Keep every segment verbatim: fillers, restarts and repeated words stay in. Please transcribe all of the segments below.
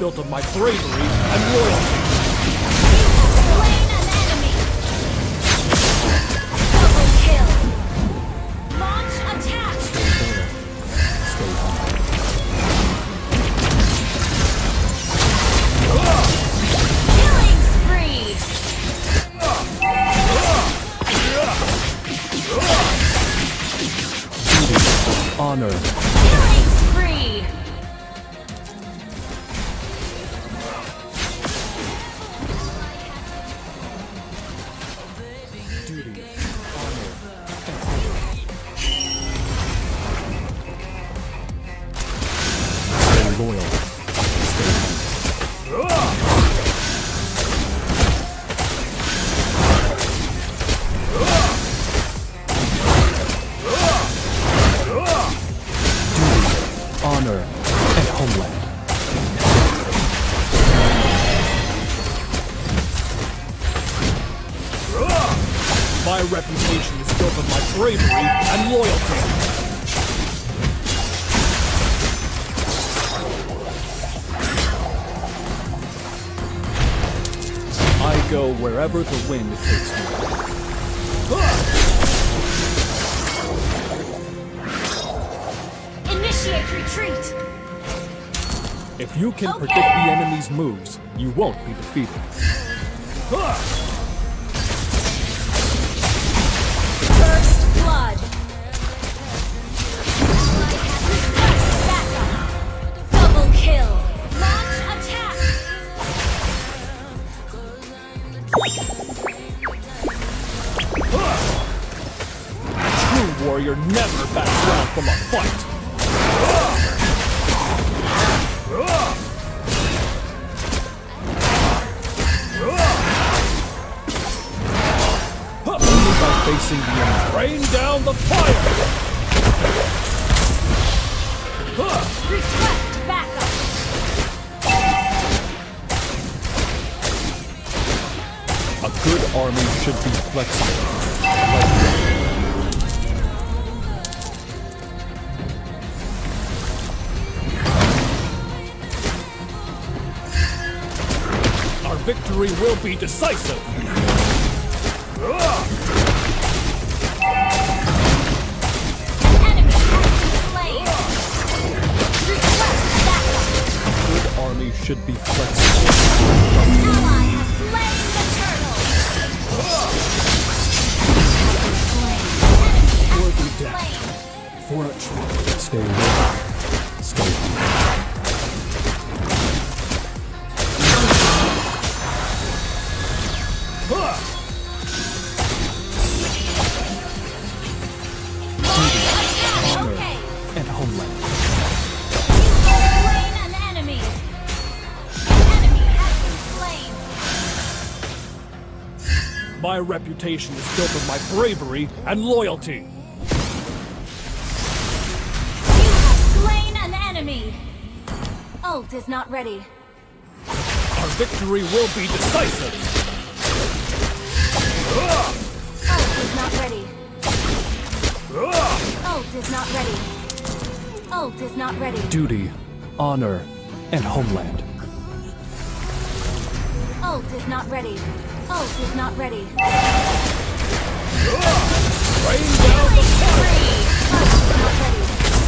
built of my bravery and loyalty. Slain an enemy. Double kill. Launch attack. Stay humble. Killing spree. Honor. Killing spree. Duty. Honor. Stay loyal. Stay humble. Honor and homeland. My reputation is built on my bravery and loyalty. I go wherever the wind takes me. Initiate retreat. If you can Okay. predict the enemy's moves, you won't be defeated. First blood. Backup. Double kill. Launch attack. True warrior never backs down from a fight. Only by facing the enemy. Rain down the fire! Request backup. A good army should be flexible. Like Our victory will be decisive. An enemy has been slain. Request backup. A good army should be flexible. An ally has slain the turtle. Worthy Enemy death. has been For a truth. Stay loyal. Stay humble. slain. Honor Okay. and homeland. Slain an enemy. An enemy has been slain. My reputation is built on my bravery and loyalty. You have slain an enemy. Ult is not ready. Our victory will be decisive. Ult is not ready. Ult is not ready. Ult is not ready. Duty, honor, and homeland. Ult is not ready. Ult is not ready. Rain down the fire! Spree. Ult is not ready.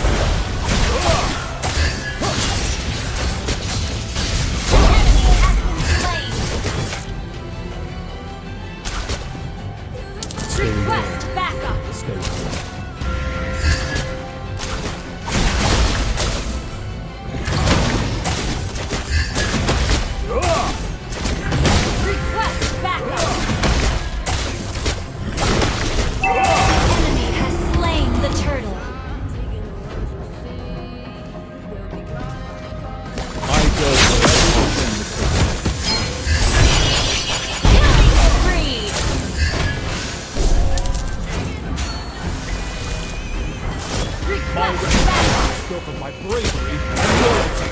Enemy has been slain. Stay Request loyal. backup. Stay loyal. Request backup. Enemy has slain the turtle. I go wherever the wind takes Killing spree. me. My Request reputation backup. is built on my bravery and loyalty.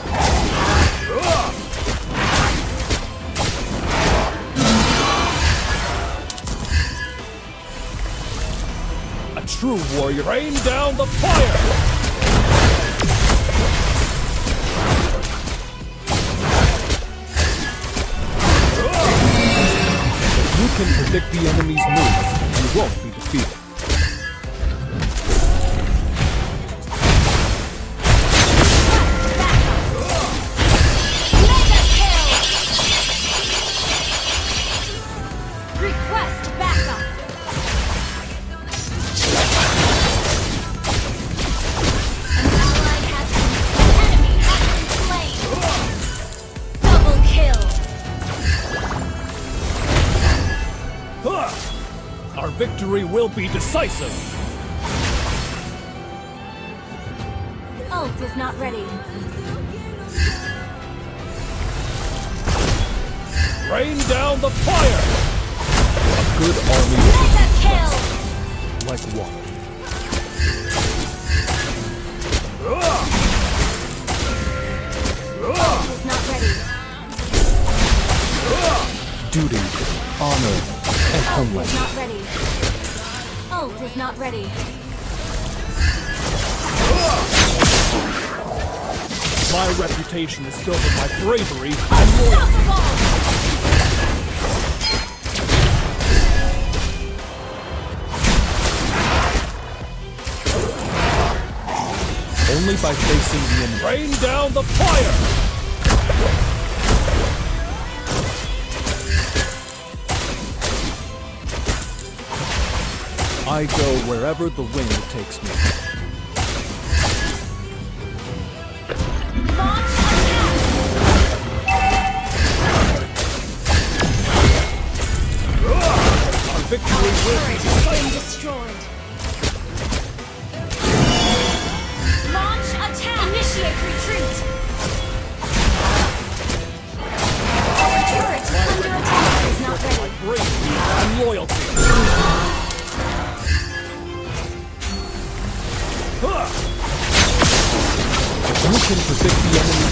A true warrior, rain down the fire! can predict the enemy's moves, you won't be defeated. Request backup. An ally has been enemy has been slain. Double kill. Huh! Our victory will be decisive. Ult is not ready. Rain down the fire! A good army Mega kill. like water. Ult is not ready. Duty, honor, and Ult homeland. is not ready. Ult is not ready. My reputation is built on my bravery and loyalty. Unstoppable. Only by facing the enemy. Rain down the fire! I go wherever the wind takes me. Launch attack. Our victory will be Turret has been destroyed. Launch attack. Initiate retreat. Our turret is under attack. Is not my ready. bravery and loyalty. Huh! If you can predict the enemy,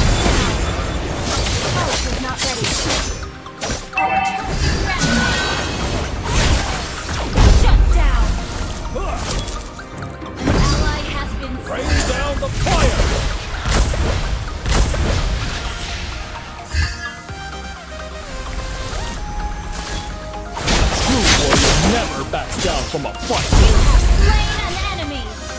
Ult is not ready. Our turret is ready. Shut down. huh! An ally has been Rain slain. down the fire! True warrior never backs down from a fight. You have slain an enemy.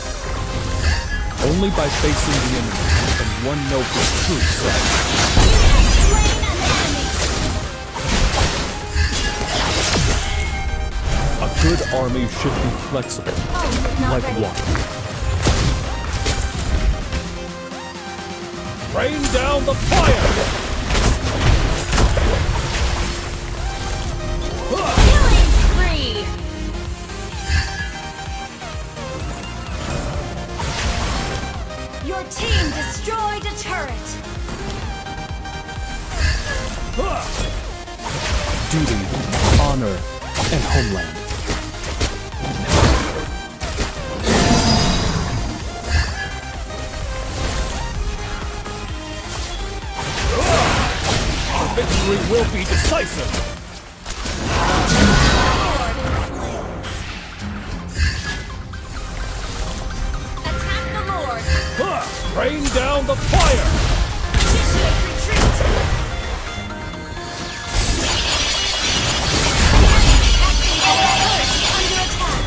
Only by facing the enemy can one know his true self. You have slain an enemy. A good army should be flexible, Ult is not like ready. water. Rain down the fire! Killing spree. Your team destroyed a turret. Duty, honor, and homeland. Our victory will be decisive. Attack the Lord. Huh! Rain down the fire! Initiate retreat. Our turret is under attack.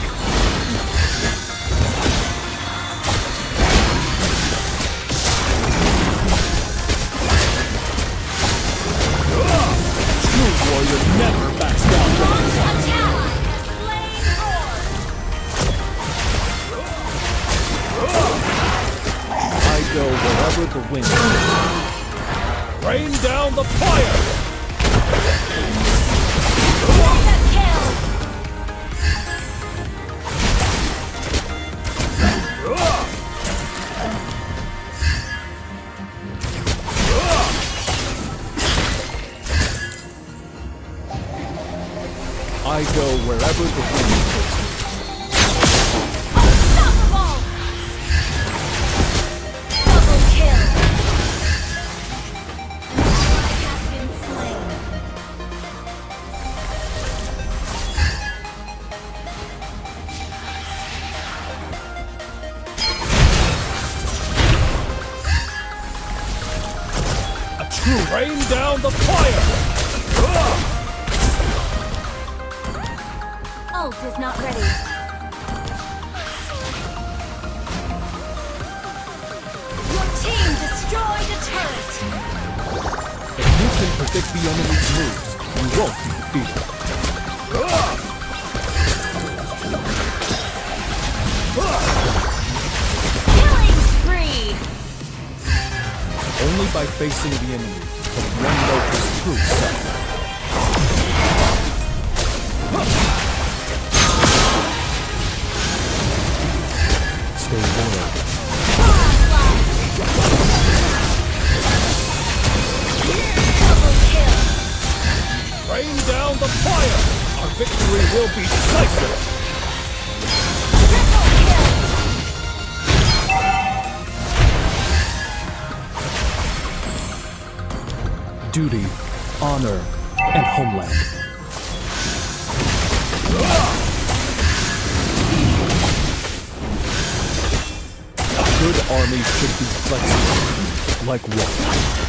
True warrior never backs down from a Launch fight. attack. Slain Lord. I go wherever the wind takes me. Rain down the fire! Mega kill. I go wherever the wind takes me. Unstoppable. Double kill. An ally has been slain. A true rain down the fire! ult is not ready. Your team destroyed a turret. If you can predict the enemy's moves, you won't be defeated. Killing spree. Only by facing the enemy can one know his true self. Stay loyal. Double kill. Rain down the fire! Our victory will be decisive! Triple kill. Duty, honor, and homeland. A good army should be flexible, like water.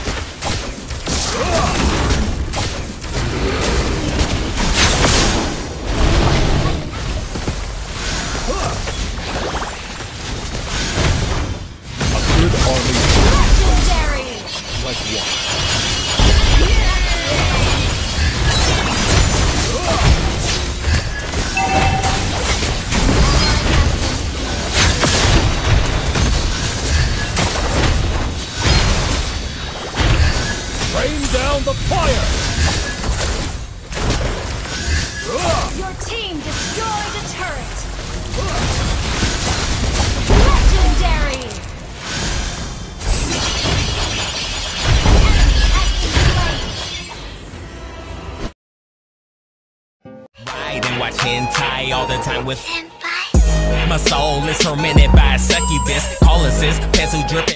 A good army Legendary. like water. Rain down the fire! Your team destroyed a turret. Legendary. Ride and watch hentai all the time with my soul is tormented by a succubus. Call us this pencil dripping.